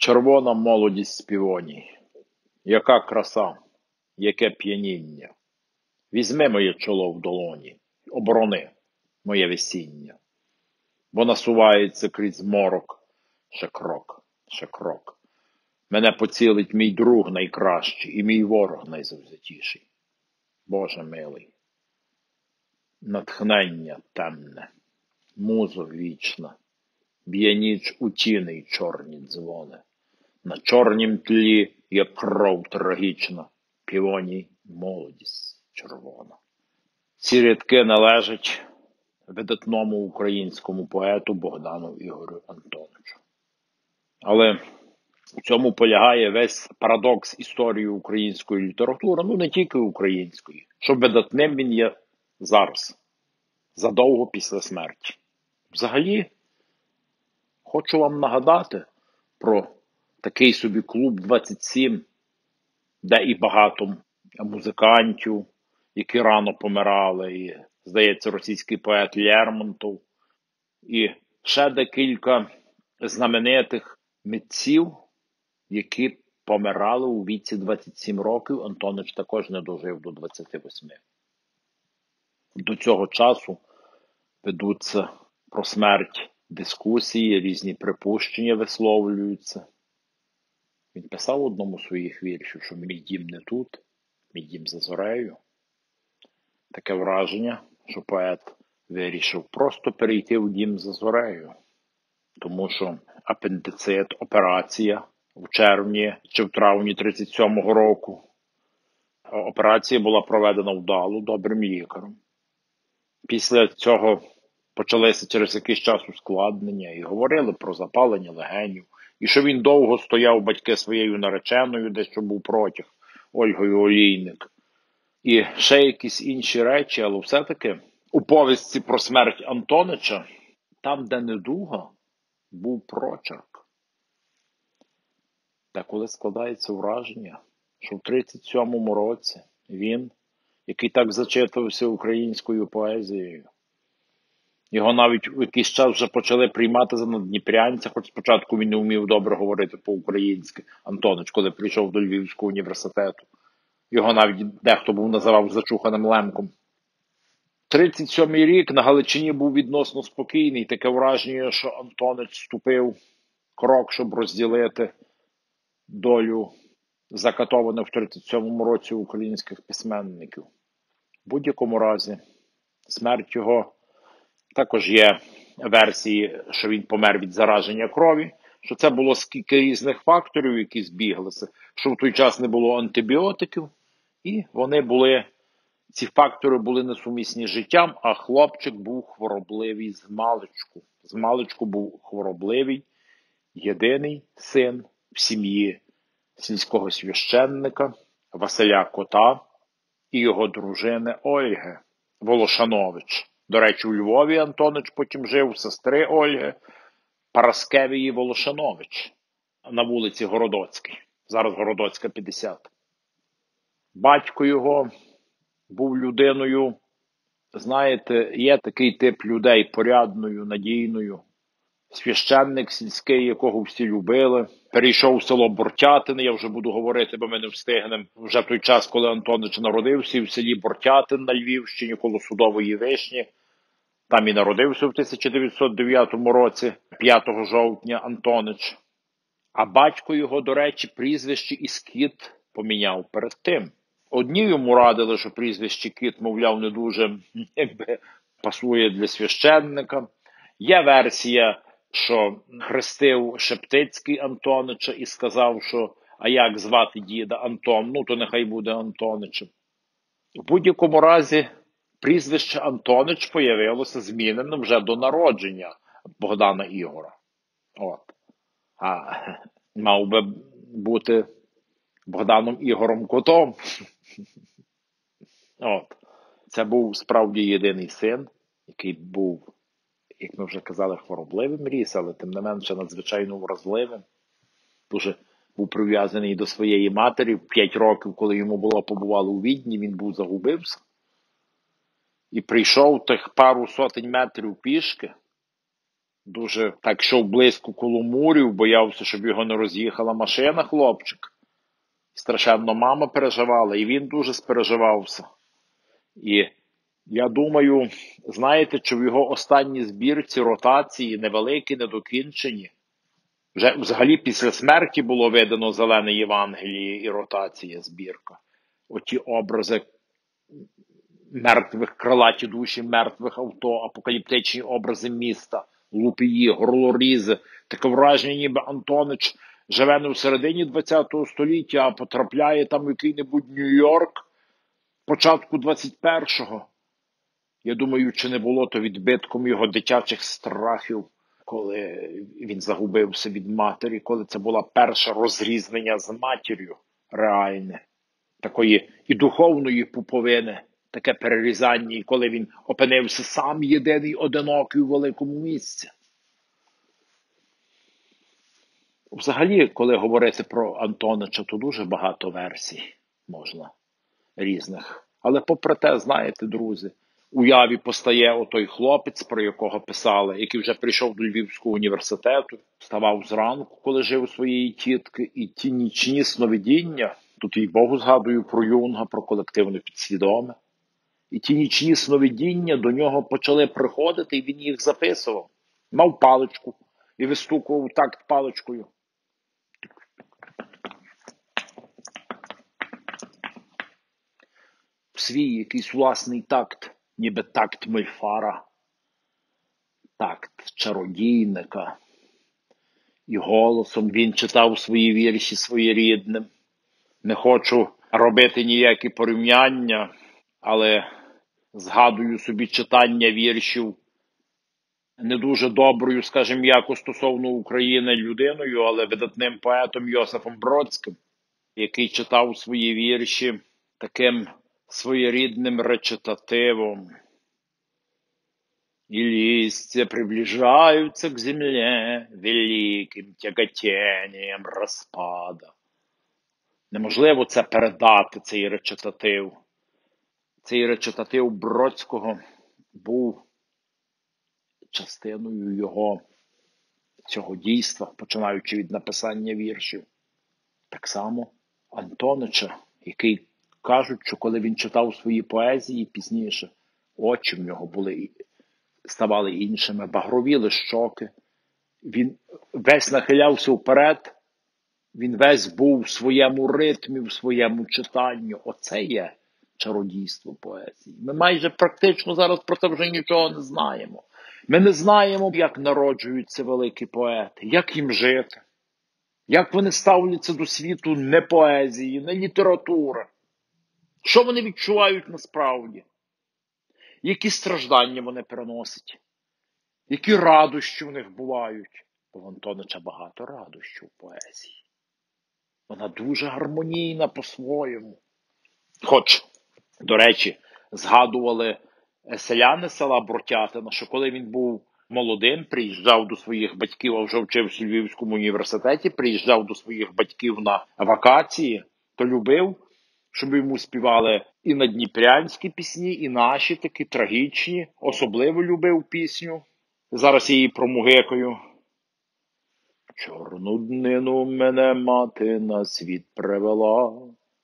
Червона молодість співоній, яка краса, яке п'яніння. Візьми моє чоло в долоні, оборони моє весіння, бо насувається крізь морок ще крок, ще крок. Мене поцілить мій друг найкращий і мій ворог найзавзятіший. Боже милий, натхнення темне, музо вічна, б'є ніч у тіни й чорні дзвони. На чорнім тлі є кров трагічна, півоній молодість червона. Ці рядки належать видатному українському поету Богдану Ігорю Антоновичу. Але в цьому полягає весь парадокс історії української літератури, ну не тільки української, що видатним він є зараз, задовго після смерті. Взагалі, хочу вам нагадати про такий собі клуб 27, де і багато музикантів, які рано помирали, і, здається, російський поет Лермонтов, і ще декілька знаменитих митців, які помирали у віці 27 років. Антонович також не дожив до 28. До цього часу ведуться про смерть дискусії, різні припущення висловлюються. Він писав в одному з своїх віршів, що мій дім не тут, мій дім за зорею. Таке враження, що поет вирішив просто перейти в дім за зорею. Тому що апендицит, операція в червні чи в травні 37-го року. Операція була проведена вдало, добрим лікарем. Після цього почалися через якийсь час ускладнення і говорили про запалення легенів. І що він довго стояв батьки своєю нареченою, десь що був протяг, Ольгою Олійник. І ще якісь інші речі, але все-таки у повісті про смерть Антонича, там, де недуга, був прочерк. Та коли складається враження, що в 37-му році він, який так зачитувався українською поезією, його навіть в якийсь час вже почали приймати за наддніпрянця, хоч спочатку він не вмів добре говорити по-українськи. Антонич, коли прийшов до Львівського університету. Його навіть дехто був називав зачуханим лемком. 37-й рік на Галичині був відносно спокійний. Таке враження, що Антонич ступив крок, щоб розділити долю закатованих в 37-му році українських письменників. В будь-якому разі, смерть його також є версії, що він помер від зараження крові, що це було скільки різних факторів, які збіглися, що в той час не було антибіотиків, і вони були, ці фактори були несумісні з життям, а хлопчик був хворобливий з маличку. З маличку був хворобливий, єдиний син в сім'ї сільського священника Василя Кота і його дружини Ольги Волошанович. До речі, у Львові Антонич потім жив у сестри Ольги Параскевії Волошанович на вулиці Городоцькій. Зараз Городоцька, 50. Батько його був людиною, знаєте, є такий тип людей порядною, надійною. Священник сільський, якого всі любили, перейшов в село Бортятин, я вже буду говорити, бо ми не встигнемо. Вже в той час, коли Антонич народився, в селі Бортятин на Львівщині, коло Судової Вишні. Там і народився в 1909 році, 5 жовтня, Антонич. А батько його, до речі, прізвище із Кіт поміняв перед тим. Одні йому радили, що прізвище Кіт, мовляв, не дуже пасує для священника. Є версія, що хрестив Шептицький Антонича і сказав, що а як звати діда Антон, ну то нехай буде Антоничем. В будь-якому разі прізвище Антонич появилося зміненим вже до народження Богдана Ігора. От. А мав би бути Богданом Ігорем Котом. От. Це був справді єдиний син, який був, як ми вже казали, хворобливим ріс, але тим не менше надзвичайно вразливим. Дуже був прив'язаний до своєї матері. 5 років, коли йому було побувало у Відні, він був загубився. І прийшов тих пару сотень метрів пішки Дуже так йшов близько коло мурів, боявся, щоб його не роз'їхала машина, хлопчик. Страшенно мама переживала, і він дуже спереживався. І я думаю, знаєте, що в його останній збірці ротації невеликі, недокінчені. Вже взагалі після смерті було видано Зелене Євангеліє і ротація збірка. Оті образи мертвих, крилаті душі мертвих авто, апокаліптичні образи міста, лупії, горлорізи. Таке враження, ніби Антонич живе не в середині ХХ століття, а потрапляє там в який-небудь Нью-Йорк початку 21-го. Я думаю, чи не було то відбитком його дитячих страхів, коли він загубився від матері, коли це була перша розрізнення з матір'ю реальне, такої і духовної пуповини, таке перерізання, і коли він опинився сам єдиний, одинокий у великому місці. Взагалі, коли говорити про Антонича, то дуже багато версій можна різних. Але попри те, знаєте, друзі, уяві постає отой хлопець, про якого писали, який вже прийшов до Львівського університету, вставав зранку, коли жив у своєї тітки, і ті нічні сновидіння, тут і Богу згадую про Юнга, про колективне підсвідоме, і ті нічні сновидіння до нього почали приходити, і він їх записував. Мав паличку і вистукував такт паличкою. В свій якийсь власний такт, ніби такт мельфара, такт чародійника. І голосом він читав свої вірші своєрідним. Не хочу робити ніякі порівняння, але згадую собі читання віршів не дуже доброю, скажімо, яко стосовно України людиною, але видатним поетом Йосифом Бродським, який читав свої вірші таким своєрідним речитативом. И листья приближаются к земле великим тяготением розпада. Неможливо це передати, цей речитатив. Цей речитатив Бродського був частиною його цього дійства, починаючи від написання віршів. Так само Антонича, який кажуть, що коли він читав свої поезії пізніше, очі в нього ставали іншими, багровіли щоки. Він весь нахилявся вперед, він весь був в своєму ритмі, в своєму читанні. Оце є чародійство поезії. Ми майже практично зараз про це вже нічого не знаємо. Ми не знаємо, як народжуються великі поети, як їм жити, як вони ставляться до світу не поезії, не літератури. Що вони відчувають насправді? Які страждання вони переносять? Які радощі в них бувають? Бо в Антонича багато радощів в поезії. Вона дуже гармонійна по-своєму. Хоч, до речі, згадували селяни села Бротятина, що коли він був молодим, приїжджав до своїх батьків, а вже вчився у Львівському університеті, приїжджав до своїх батьків на вакації, то любив, щоб йому співали і надніпрянські пісні, і наші такі трагічні. Особливо любив пісню. Зараз я її промугикаю. Чорну днину мене мати на світ привела,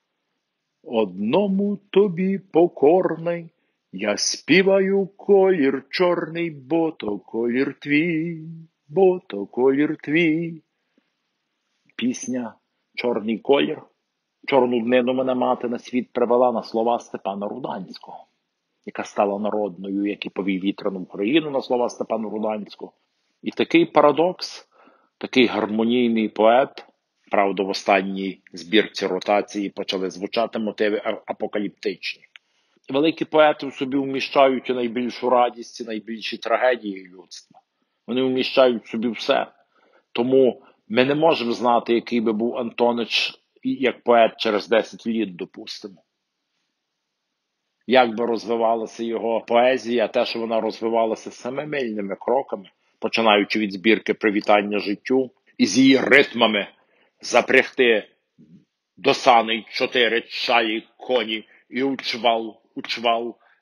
одному тобі покорний, я співаю колір чорний, бо то колір твій, бо то колір твій. Пісня «Чорний колір». Чорну днину мене мати на світ привела на слова Степана Руданського, яка стала народною, як і повій вітряну Україну на слова Степана Руданського. І такий парадокс, такий гармонійний поет, правда, в останній збірці ротації почали звучати мотиви апокаліптичні. Великі поети в собі вміщають і найбільшу радість, і найбільші трагедії людства. Вони вміщають в собі все. Тому ми не можемо знати, який би був Антонич як поет через 10 літ, допустимо. Як би розвивалася його поезія, те, що вона розвивалася семимильними кроками, починаючи від збірки «Привітання життю», і з її ритмами запрягти до саней 4 чаї коні, і учвал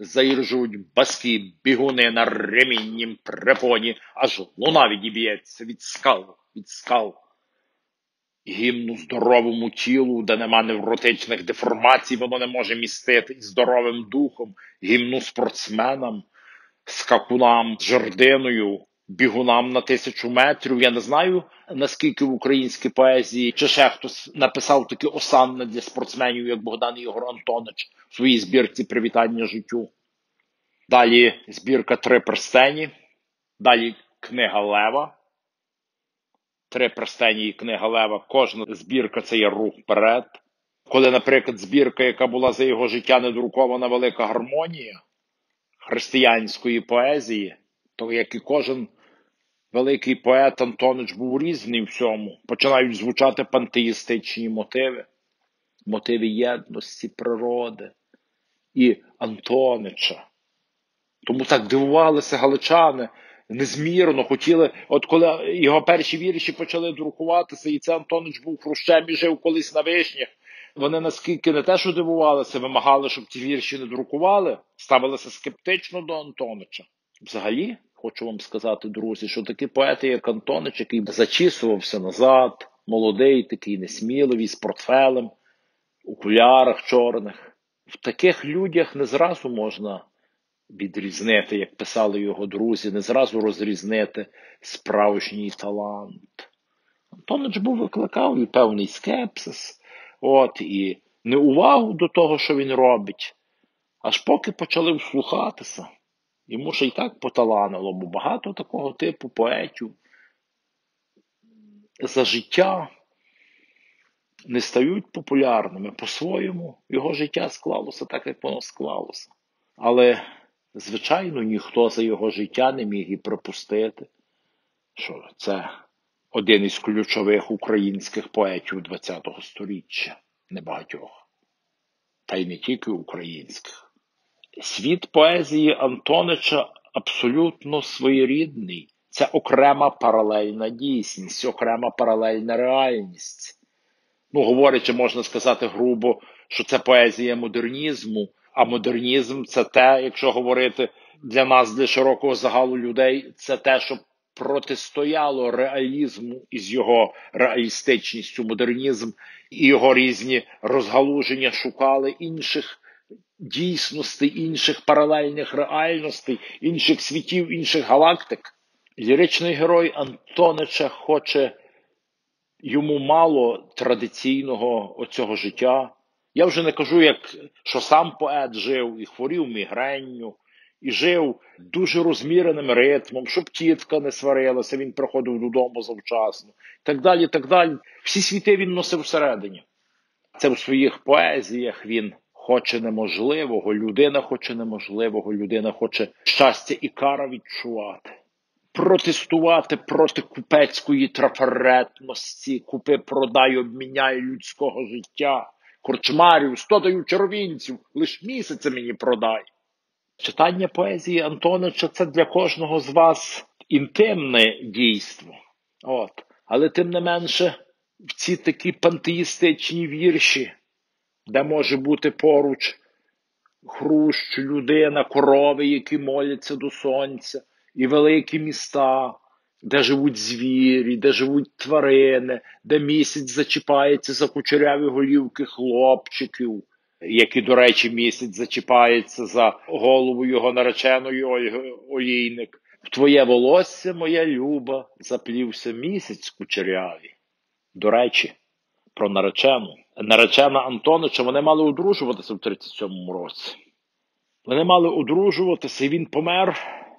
заіржуть баски, бігуни на реміннім препоні, аж луна відіб'ється від скал. Гімну здоровому тілу, де нема невротичних деформацій, воно не може містити, і здоровим духом, гімну спортсменам, скакунам з жердиною, бігунам на 1000 метрів. Я не знаю, наскільки в українській поезії, чи ще хтось написав таке осанне для спортсменів, як Богдан Ігор Антонич в своїй збірці «Привітання життю». Далі збірка «Три перстені», далі книга Лева. «Три перстені» і книга Лева. Кожна збірка – це є рух вперед. Коли, наприклад, збірка, яка була за його життя недрукована «Велика гармонія» християнської поезії, то як і кожен великий поет, Антонич був різний в цьому. Починають звучати пантеїстичні мотиви. Мотиви єдності, природи і Антонича. Тому так дивувалися галичани, незмірно хотіли, от коли його перші вірші почали друкуватися, і це Антонич був хрущем і жив колись на Вишнях, вони наскільки не те, що дивувалися, вимагали, щоб ці вірші не друкували, ставилися скептично до Антонича. Взагалі, хочу вам сказати, друзі, що такі поети, як Антонич, який зачісувався назад, молодий, такий несміливий, з портфелем, у окулярах чорних, в таких людях не зразу можна відрізнити, як писали його друзі, не зразу розрізнити справжній талант. Антонич викликав і певний скепсис, і неувагу до того, що він робить, аж поки почали вслухатися. Йому ще й так поталанило, бо багато такого типу поетів за життя не стають популярними. По-своєму його життя склалося так, як воно склалося. Але, звичайно, ніхто за його життя не міг і припустити, що це один із ключових українських поетів ХХ століття, небагатьох. Та й не тільки українських. Світ поезії Антонича абсолютно своєрідний. Це окрема паралельна дійсність, окрема паралельна реальність. Говорячи, можна сказати грубо, що це поезія модернізму, а модернізм – це те, якщо говорити для нас, для широкого загалу людей, це те, що протистояло реалізму із його реалістичністю. Модернізм і його різні розгалуження шукали інших дійсностей, інших паралельних реальностей, інших світів, інших галактик. Ліричний герой Антонича хоче, йому мало традиційного оцього життя. Я вже не кажу, що сам поет жив і хворів мігренню, і жив дуже розміреним ритмом, щоб тітка не сварилася, він приходив додому завчасно. Так далі, так далі. Всі світи він носив всередині. Це в своїх поезіях він хоче неможливого, людина хоче неможливого, людина хоче щастя і кара відчувати. Протестувати проти купецької трафаретності, купи-продай, обміняй людського життя, корчмарів, 100 даю червінців, лиш місяця мені продай. Читання поезії Антонича – це для кожного з вас інтимне дійство. Але тим не менше, в ці такі пантеїстичні вірші, де може бути поруч хрущ, людина, корови, які моляться до сонця, і великі міста, де живуть звірі, де живуть тварини, де місяць зачіпається за кучеряві голівки хлопчиків, які, до речі, місяць зачіпається за голову його нареченої Ольги Олійник. В твоє волосся, моя люба, заплівся місяць кучерявий. До речі, про наречену. Наречена Антонича, вони мали одружуватися в 37-му році. Вони мали одружуватися, і він помер.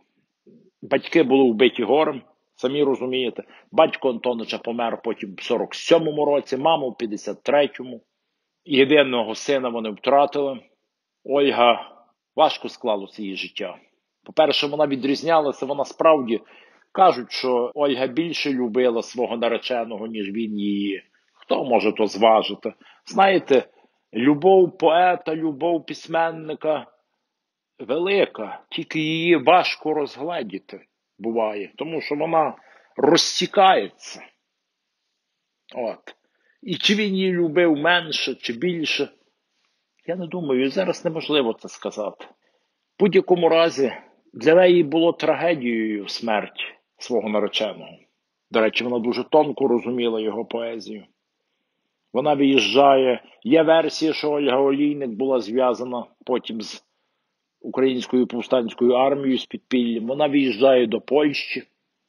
Батьки були вбиті горем, самі розумієте. Батько Антонича помер потім в 47-му році, маму в 53-му. Єдиного сина вони втратили. Ольга, важко склалося її життя. По-перше, вона відрізнялася, вона справді, кажуть, що Ольга більше любила свого нареченого, ніж він її. Хто може то зважити? Знаєте, любов поета, любов письменника велика, тільки її важко розгледіти буває, тому що вона розтікається. І чи він її любив менше, чи більше, я не думаю, зараз неможливо це сказати. будь-якому разі, для неї було трагедією смерть свого нареченого. До речі, вона дуже тонко розуміла його поезію. Вона виїжджає, є версія, що Ольга Олійник була зв'язана потім з Українською повстанською армією, з підпіллям. Вона виїжджає до Польщі,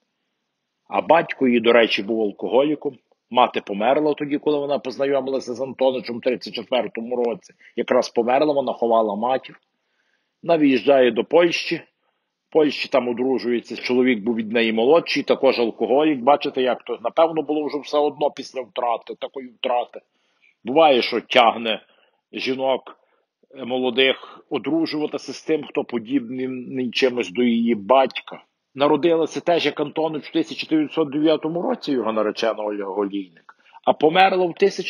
а батько її, до речі, був алкоголіком. Мати померла тоді, коли вона познайомилася з Антоничем в 1934 році. Якраз померла, вона ховала матір. Вона виїжджає до Польщі. В Польщі там одружується, чоловік був від неї молодший, також алкоголік. Бачите, як то, напевно, було вже все одно після втрати, такої втрати. Буває, що тягне жінок молодих одружуватися з тим, хто подібний чимось до її батька. Народилася теж як Антонич в 1909 році, його наречена Ольга Олійник, а померла в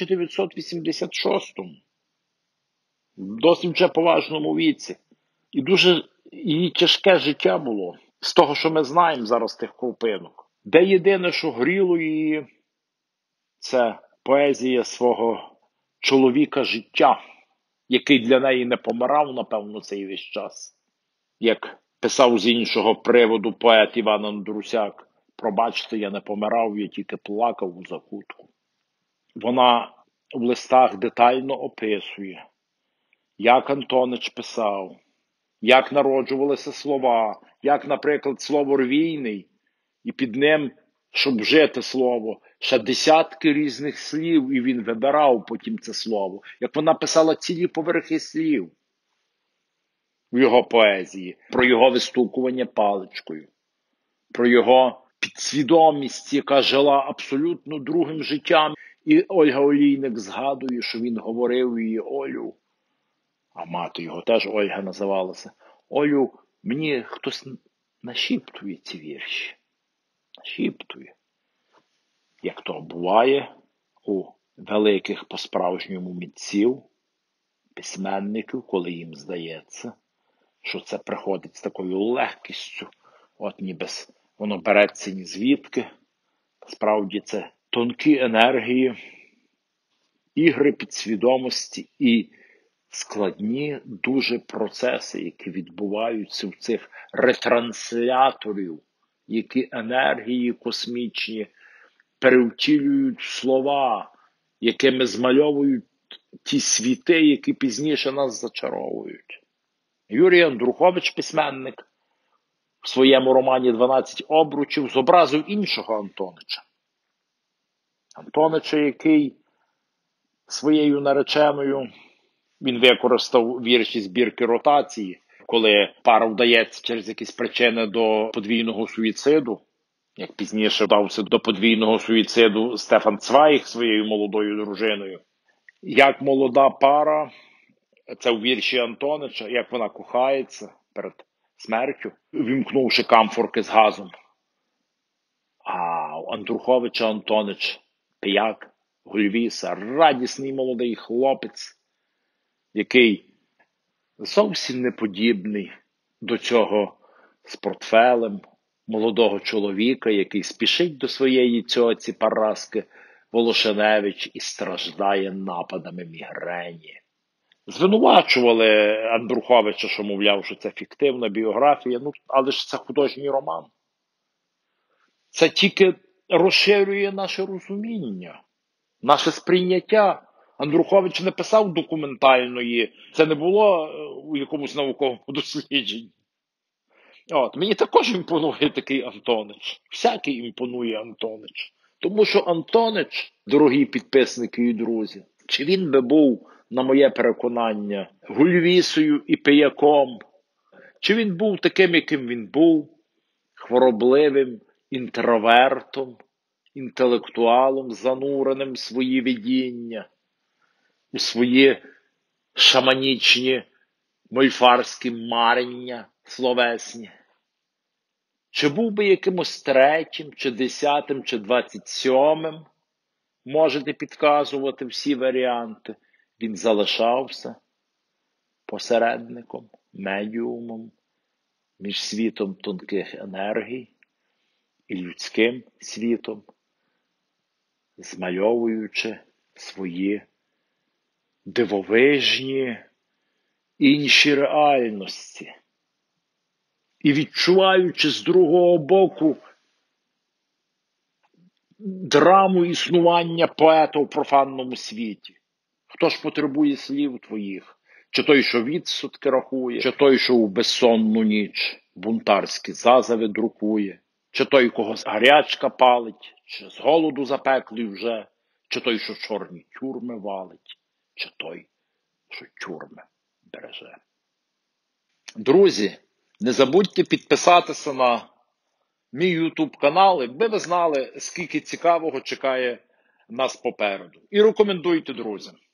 1986 в досить вже поважному віці. І дуже її тяжке життя було. З того, що ми знаємо зараз тих крупинок. Де єдине, що гріло її, це поезія свого чоловіка життя, який для неї не помирав, напевно, цей весь час. Як писав з іншого приводу поет Іван Андрусяк: «Пробачте, я не помирав, я тільки плакав у закутку». Вона в листах детально описує, як Антонич писав, як народжувалися слова, як, наприклад, слово «рвійний», і під ним, щоб вжити слово, ще десятки різних слів, і він вибирав потім це слово. Як вона писала цілі поверхи слів в його поезії, про його вистукування паличкою, про його підсвідомість, яка жила абсолютно другим життям. І Ольга Олійник згадує, що він говорив її: «Олю», а мати його теж Ольга називалася: «Олю, мені хтось нашіптує ці вірші». Нашіптує. Як то буває у великих по-справжньому митців, письменників, коли їм здається, що це приходить з такою легкістю, от ніби воно береться ні звідки. Справді це тонкі енергії, ігри підсвідомості і складні дуже процеси, які відбуваються в цих ретрансляторів, які енергії космічні перевтілюють слова, якими змальовують ті світи, які пізніше нас зачаровують. Юрій Андрухович, письменник, в своєму романі «12 обручів» зобразив іншого Антонича. Антонича, який своєю нареченою, він використав вірші збірки «Ротації», коли пара вдається через якісь причини до подвійного суїциду, як пізніше вдався до подвійного суїциду Стефан Цвайг своєю молодою дружиною. Як молода пара, це у вірші Антонича, як вона кохається перед смертю, вімкнувши камфорки з газом. А у Андруховича Антонич пияк, гульвіса, радісний молодий хлопець, який зовсім не подібний до цього з портфелем молодого чоловіка, який спішить до своєї цьоці Параски Волошеневич і страждає нападами мігрені. Звинувачували Андруховича, що, мовляв, що це фіктивна біографія, але ж це художній роман. Це тільки розширює наше розуміння, наше сприйняття. Андрухович не писав документальної, це не було у якомусь науковому дослідженні. Мені також імпонує такий Антонич. Всякий імпонує Антонич. Тому що Антонич, дорогі підписники і друзі, чи він би був, на моє переконання, гульвісою і пияком, чи він був таким, яким він був, хворобливим інтровертом, інтелектуалом, зануреним в свої видіння, у свої шаманічні мольфарські марення словесні. Чи був би якимось третім, чи 10, чи 27, можете підказувати всі варіанти. Він залишався посередником, медіумом між світом тонких енергій і людським світом, змальовуючи свої дивовижні інші реальності. і відчуваючи з другого боку драму існування поета в профанному світі. Хто ж потребує слів твоїх? Чи той, що відсотки рахує, чи той, що у безсонну ніч бунтарські зазави друкує, чи той, кого гарячка палить, чи з голоду запеклий вже, чи той, що чорні тюрми валить, чи той, що тюрми береже. Друзі, не забудьте підписатися на мій YouTube канал, якби ви знали, скільки цікавого чекає нас попереду. І рекомендуйте друзям.